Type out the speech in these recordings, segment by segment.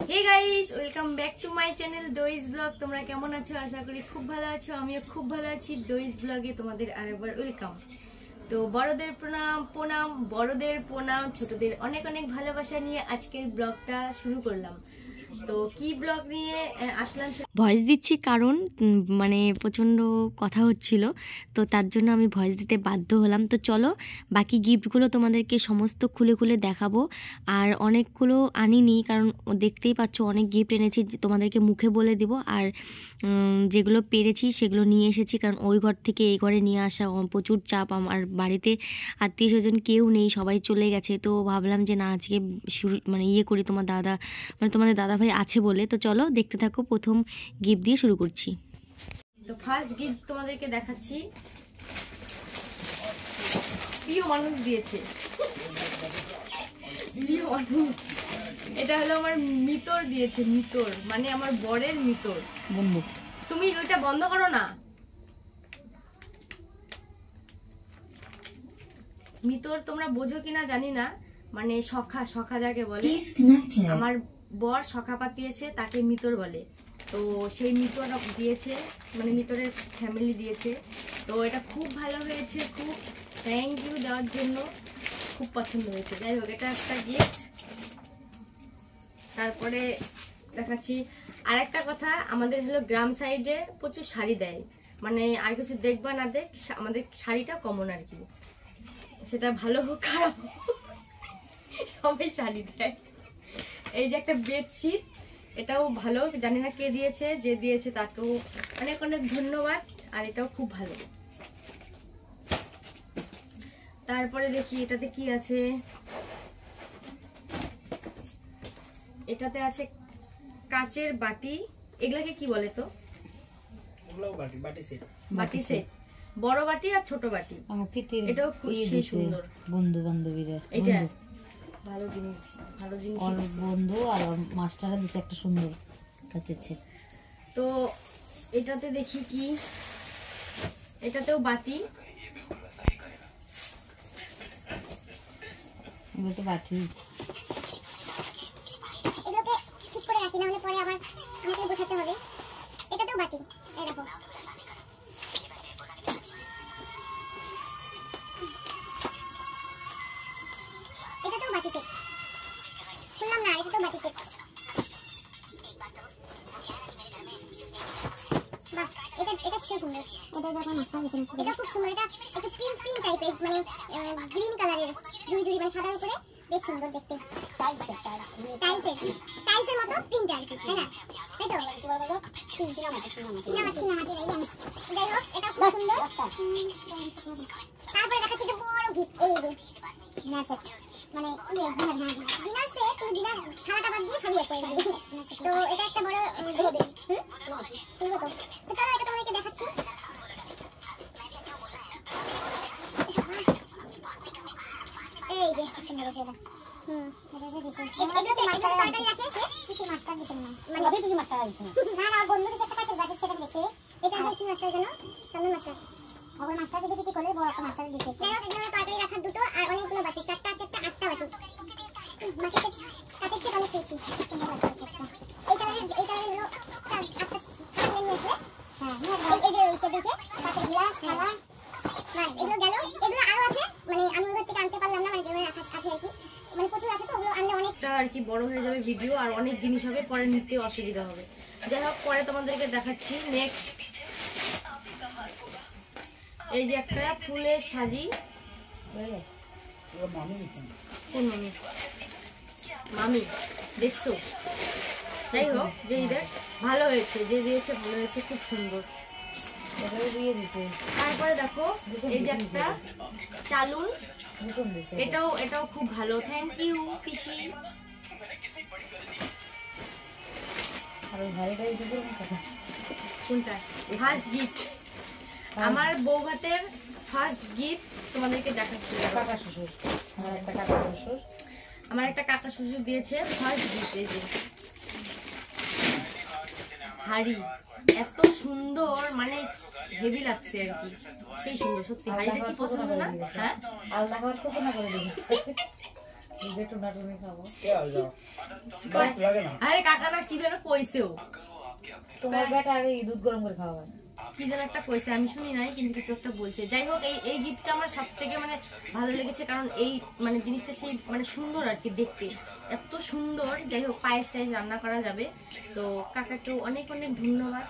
Hey guys welcome back to my channel दोइज blog. তোমরা কেমন আছো? আশা করি খুব ভালো আছো। আমিও খুব ভালো আছি। दोइज ব্লগে তোমাদের আরেকবার ওয়েলকাম। তো বড়দের প্রণাম ছোটদের অনেক অনেক ভালোবাসা নিয়ে আজকের ব্লগটা শুরু করলাম। তো কি ব্লগ নিয়ে আসলাম ভয়েস দিচ্ছি কারণ মানে প্রচণ্ড কথা হচ্ছিল, তো তার জন্য আমি ভয়েস দিতে বাধ্য হলাম। তো চলো বাকি গিফটগুলো তোমাদেরকে সমস্ত খুলে খুলে দেখাবো। আর অনেকগুলো আনিনি কারণ দেখতেই পাচ্ছ অনেক গিফট এনেছি, তোমাদেরকে মুখে বলে দিব। আর যেগুলো পেরেছি সেগুলো নিয়ে এসেছি, কারণ ওই ঘর থেকে এই ঘরে নিয়ে আসা প্রচুর চাপ। আমার বাড়িতে আত্মীয় স্বজন কেউ নেই, সবাই চলে গেছে। তো ভাবলাম যে না আজকে শুরু করি তোমাদের দাদা ভাই আছে বলে। তো চলো দেখতে থাকো, প্রথম গিফট দিয়ে শুরু করছি। তো ফার্স্ট গিফট তোমাদেরকে দেখাচ্ছি, প্রিয় মানুষ দিয়েছে। প্রিয় মানুষ, এটা হলো আমার মিতর দিয়েছে। মিতর মানে আমার বরের মিতর বন্ধু। তুমি ওইটা বন্ধ করো না। মিতর তোমরা বোঝো কিনা জানি না, মানে সখা যাকে বলে। আমার বর সখা পাতিয়েছে, তাকে মিতর বলে। তো সেই মিতর দিয়েছে, মানে মিতরের ফ্যামিলি দিয়েছে। তো এটা খুব ভালো হয়েছে, খুব থ্যাংক ইউ দেওয়ার জন্য, খুব পছন্দ হয়েছে। যাই হোক, এটা একটা গিফট। তারপরে দেখাচ্ছি আর একটা কথা, আমাদের হলো গ্রাম সাইডে প্রচুর শাড়ি দেয়, মানে আর কিছু দেখবা না দেখ, আমাদের শাড়িটা কমন আর কি। সেটা ভালো হোক খারাপ সবাই শাড়ি দেয়। এই যে একটা বেডশিট, এটাও ভালো, জানি না কে দিয়েছে, যে দিয়েছে তাকেও অনেক অনেক ধন্যবাদ। আর এটাও খুব ভালো। তারপরে দেখি এটাতে কি আছে। এটাতে আছে কাচের বাটি। এগুলাকে কি বলে? তো বাটি সেট, বড় বাটি আর ছোট বাটি। এটাও খুব সুন্দর। বন্ধু বান্ধবীরা এটা ভালো জিনিস বন্ধু আর মাস্টাররা দিছে একটা সুন্দর কাচের সেট। তো এটাতে দেখি কি, এটাতেও বাটি। এগুলো বাটি, এগুলোকে ঠিক করে রাখি, না হলে পরে আবার আমাকে বোঝাতে হবে। এটাতেও বাটি, এই দেখো। এটাতেও বাটি সেট, শুনলাম না, এটাতেও বাটি সেট। বাহ, এটা সে সুন্দর। এটা যখন মাস্টার দিয়েছেন, এটা খুব সুন্দর। এটা একটু পিঙ্ক টাইপের, মানে গ্রিন কালারের ঝুড়ি মানে সাদার উপরে, বেশ সুন্দর দেখতে। টাইলসের মতো প্রিন্ট আর কি, তাই না? তাই তো, যাই হোক এটা খুব সুন্দর। তারপরে দেখাচ্ছি যে বড় গিফট, এই যে ডিনার সেট, মানে ডিনার সেট। তুমি ডিনার খানাটা বাদ দিয়ে সবই একটা। তো এটা একটা বড় গিফট। তো চলো এটা তোমাদেরকে দেখাচ্ছি। এই যে সুন্দর আছে এটা। এটাতে মাস্টার তরকারি রাখে, কি মাস্টার দিতেন না, মানে কবে কি মাস্টার দিতেন না বন্ধু দিতে একটা কাছে বাজেট সেটা দেখে। এটা যে কি মাস্টার জানো? চন্দন মাস্টার। আবার মাস্টার দিতে কি করে, বড় একটা মাস্টার দিতে। দেখো এখানে তরকারি রাখার দুটো আর অনেকগুলো বাটি, চারটা 8টা বাটি। মার্কেটে কাছে থেকে অনেক পেয়েছি। এই কালারের হলো 8টা কালার নিয়ে আসলে। হ্যাঁ, এই যে এসে দেখে তাতে গ্লাস থালা, বাস এগুলো গেল। এগুলো আরো আছে, মানে আমি ওদের থেকে আনতে পারলাম না, মানে যেগুলো রাখা আছে আর কি, মানে প্রচুর আছে। তো ওগুলো আনলে অনেকটা আর কি বড় হয়ে যাবে ভিডিও, আর অনেক জিনিস হবে, পরে নিতে অসুবিধা হবে। যাই হোক পরে তোমাদেরকে দেখাচ্ছি। নেক্সট এই যে একটা ফুলের সাজি। কোন মামি দেখছো? যাই হোক, যে ভালো হয়েছে, যে দিয়েছে ভালো হয়েছে, খুব সুন্দর দিয়ে দিছে। তারপরে দেখো এই যে একটা চালুন, এটাও খুব ভালো। থ্যাংক ইউ পিসি। কোনটা ফার্স্ট গিফট? আমার বউ ভাতের ফার্স্ট গিফট তোমাদেরকে দেখাচ্ছি। আমার একটা কাকা শ্বশুর দিয়েছে ফার্স্ট গিফট। এই যে হাড়ি, এত সুন্দর, মানে হেভি লাগছে আর কি, সেই সুন্দর। সত্যি হাড়িটা কি পছন্দ না? হ্যাঁ, আলাদা করে ছোট না করে দিয়েছে। আরে কাকা না কি যেন কইছেও, তোমার বেটা আগে দুধ গরম করে খাওয়া কি যেন একটা কইছে, আমি শুনি নাই কিন্তু কিছু একটা বলছে। যাই হোক এই গিফটটা আমার সব থেকে মানে ভালো লেগেছে, কারণ এই মানে জিনিসটা সেই মানে সুন্দর আর কি দেখতে, এত সুন্দর। যাই হোক পায়েস টায়েস রান্না করা যাবে। তো কাকাকেও অনেক অনেক ধন্যবাদ।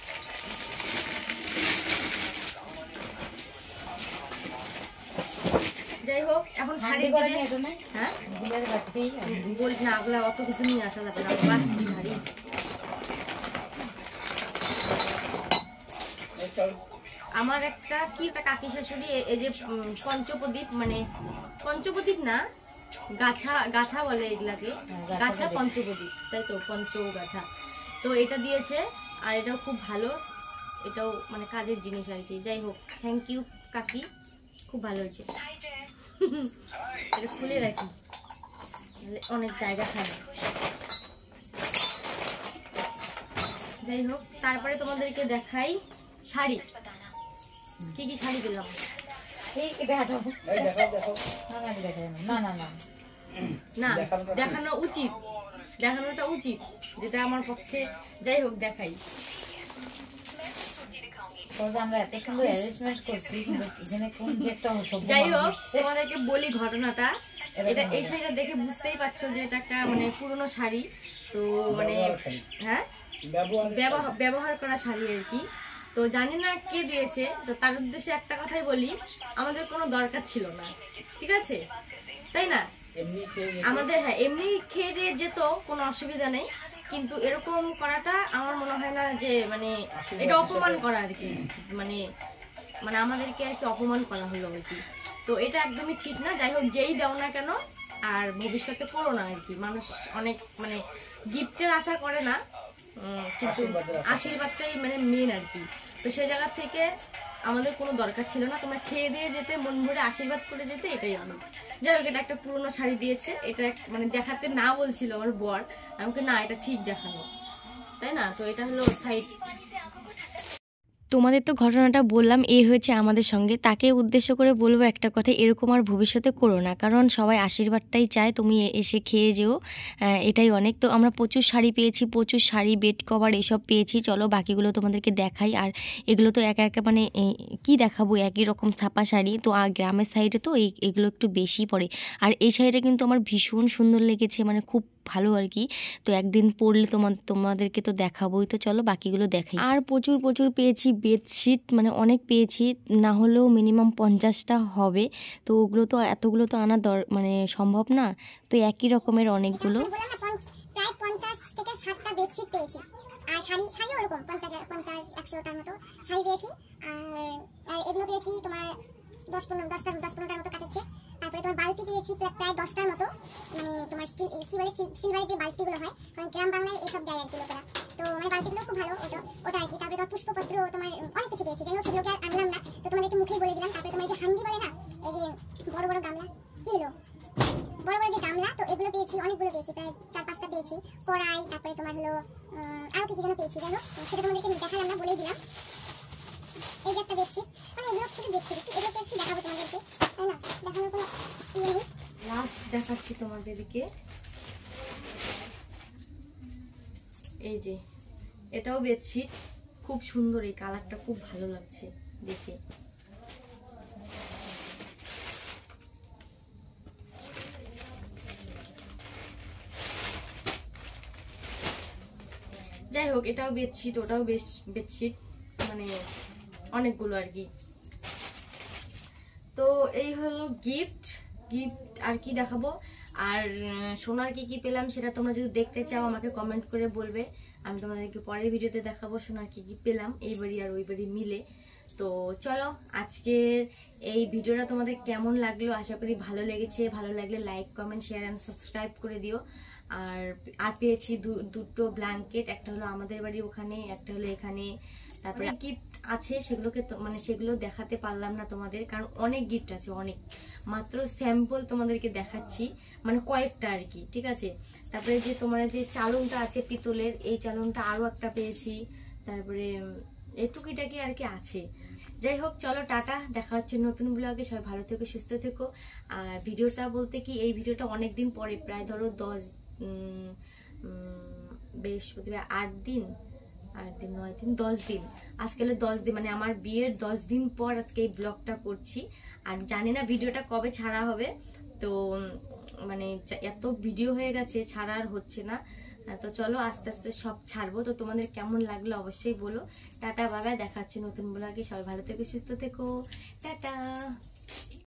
যাই হোক এখন শাড়ি করে হ্যাঁ বলি না, ওগুলা অত কিছু নিয়ে আসা যাবে না, বাহ কি ভারী। আমার একটা কি একটা কাকি শাশুড়ি এই যে পঞ্চপ্রদীপ, মানে পঞ্চপ্রদীপ না গাছা, গাছা বলে এগুলাকে, গাছা পঞ্চপ্রদীপ, তাই তো পঞ্চগাছা। তো এটা দিয়েছে আর এটাও খুব ভালো, এটাও মানে কাজের জিনিস আর কি। যাই হোক থ্যাংক ইউ কাকি, খুব ভালো হয়েছে। এটা খুলে রাখি, অনেক জায়গা থাকে। যাই হোক তারপরে তোমাদেরকে দেখাই শাড়ি, কি কি শাড়ি পেলাম। না দেখানো উচিত, দেখানোটা উচিত, যেটা আমার পক্ষে। যাই হোক দেখাই। যাই হোক তোমাদেরকে বলি ঘটনাটা, এটা এই শাড়িটা দেখে বুঝতেই পারছো যে এটা একটা মানে পুরনো শাড়ি। তো মানে হ্যাঁ ব্যবহার করা শাড়ি আর কি। তো জানি না কে দিয়েছে, তো তার উদ্দেশ্যে একটা কথাই বলি, আমাদের কোনো দরকার ছিল না, ঠিক আছে তাই না? আমাদের হ্যাঁ এমনি খেয়ে যেত, কোনো অসুবিধা নেই, কিন্তু এরকম করাটা আমার মনে হয় না যে মানে এটা অপমান করা আর কি, মানে মানে আমাদেরকে আর কি অপমান করা হলো আর কি। তো এটা একদমই ঠিক না। যাই হোক যেই দাও না কেন আর ভবিষ্যতে করো না আর কি। মানুষ অনেক মানে গিফটের আশা করে না, কিন্তু আশীর্বাদটাই মানে মেন আর কি। তো সেই জায়গা থেকে আমাদের কোনো দরকার ছিল না, তোমরা খেয়ে দিয়ে যেতে, মন ভরে আশীর্বাদ করে যেতে, এটাই অনেক। যাই হোক এটা একটা পুরোনো শাড়ি দিয়েছে, এটা মানে দেখাতে না বলছিল আমার বর, আমাকে না এটা ঠিক দেখানো, তাই না? তো এটা হলো সাইড। তোমাদের তো ঘটনাটা বললাম, এই হয়েছে আমাদের সঙ্গে। তাকে উদ্দেশ্য করে বলবো একটা কথা, এরকম আর ভবিষ্যতে করো না, কারণ সবাই আশীর্বাদটাই চায়, তুমি এসে খেয়ে যেও, এটাই অনেক। তো আমরা প্রচুর শাড়ি পেয়েছি, প্রচুর শাড়ি, বেড কভার এসব পেয়েছি। চলো বাকিগুলো তোমাদেরকে দেখাই। আর এগুলো তো একা একা মানে কি দেখাবো, একই রকম ছাপা শাড়ি তো, গ্রামের সাইডে তো এগুলো একটু বেশি পড়ে। আর এই শাড়িটা কিন্তু আমার ভীষণ সুন্দর লেগেছে, মানে খুব ভালো আর কি। তো একদিন পরলে তোমাদেরকে তো দেখাবোই। তো চলো বাকিগুলো দেখাই। আর প্রচুর প্রচুর পেয়েছি বেডশিট, মানে অনেক পেয়েছি, না হলেও মিনিমাম 50টা হবে। তো ওগুলো তো এতগুলো তো আনা মানে সম্ভব না, তো একই রকমের অনেকগুলো প্রায় 50 থেকে 60টা বেডশিট পেয়েছি। আর শাড়ি ওরকম 50-100টার মতো শাড়ি পেয়েছি। আর এগুলো পেয়েছি তোমার 10-15টার মতো কাটেছে। তারপরে তোমার বালতি পেয়েছি প্রায় 10টার মতো, মানে তোমার কি বলে সিলভারের যে বালতিগুলো হয়, কারণ গ্রাম বাংলায় এসব দেয় আর কি লোকেরা। তো মানে বালতিগুলো খুব ভালো ওটা আর কি। তারপরে তোমার পুষ্পপত্র, তোমার অনেক কিছু পেয়েছি, যেন সেগুলোকে আর আনলাম না, তো তোমাদেরকে মুখেই বলে দিলাম। তারপরে তোমার যে হান্ডি বলে না, এই যে বড় বড় গামলা, কি হলো বড় বড় যে গামলা, তো এগুলো পেয়েছি, অনেকগুলো পেয়েছি, প্রায় 4-5টা পেয়েছি। কড়াই, তারপরে তোমার হলো আরো কি যেন পেয়েছি, যাই হোক সেটা তোমাদেরকে দেখালাম না, বলেই দিলাম। এই যে একটা বেডশিট, মানে এগুলো শুধু বেডশিট, এগুলোকে একটু দেখাবো তোমাদেরকে, তাই না? দেখানোর কোনো ইয়ে নেই। লাস্ট দেখাচ্ছি তোমাদেরকে, এই যে এটাও বেডশিট, খুব সুন্দর, এই কালারটা খুব ভালো লাগছে দেখে। যাই হোক এটাও বেডশিট, ওটাও বেডশিট, মানে অনেকগুলো আর কি। তো এই হলো গিফট। আর কি দেখাবো, আর সোনার কি কি পেলাম সেটা তোমরা যদি দেখতে চাও আমাকে কমেন্ট করে বলবে, আমি তোমাদেরকে পরের ভিডিওতে দেখাবো সোনার কি কি পেলাম এই বাড়ি আর ওই বাড়ি মিলে। তো চলো আজকের এই ভিডিওটা তোমাদের কেমন লাগলো, আশা করি ভালো লেগেছে। ভালো লাগলে like, comment, share and subscribe করে দিও। আর পেয়েছি দুটো ব্ল্যাঙ্কেট, একটা হলো আমাদের বাড়ি ওখানে, একটা হলো এখানে। তারপরে গিফট আছে, সেগুলোকে মানে সেগুলো দেখাতে পারলাম না তোমাদের, কারণ অনেক গিফট আছে, অনেক, মাত্র স্যাম্পল তোমাদেরকে দেখাচ্ছি, মানে কয়েকটা আর কি, ঠিক আছে। তারপরে যে তোমার যে চালনটা আছে পিতলের, এই চালনটা আরো একটা পেয়েছি। তারপরে এই টুকিটাকি আর কি আছে। যাই হোক, চলো টাটা, দেখা হচ্ছে নতুন ব্লগে। সবাই ভালো থেকো, সুস্থ থেকো। আর ভিডিওটা বলতে কি, এই ভিডিওটা অনেকদিন পরে, প্রায় ধরো বৃহস্পতিবার 8 দিন 9 দিন 10 দিন, আজকে 10 দিন, মানে আমার বিয়ের 10 দিন পর আজকে এই ব্লগটা করছি। আর জানি না ভিডিওটা কবে ছাড়া হবে, তো মানে এত ভিডিও হয়ে গেছে, ছাড়া আর হচ্ছে না। তো চলো আস্তে আস্তে সব ছাড়বো। তো তোমাদের কেমন লাগলো অবশ্যই বলো। টাটা বাবাই, দেখা হচ্ছে নতুন ব্লগে। সবাই ভালো থেকো, সুস্থ থেকো, টাটা।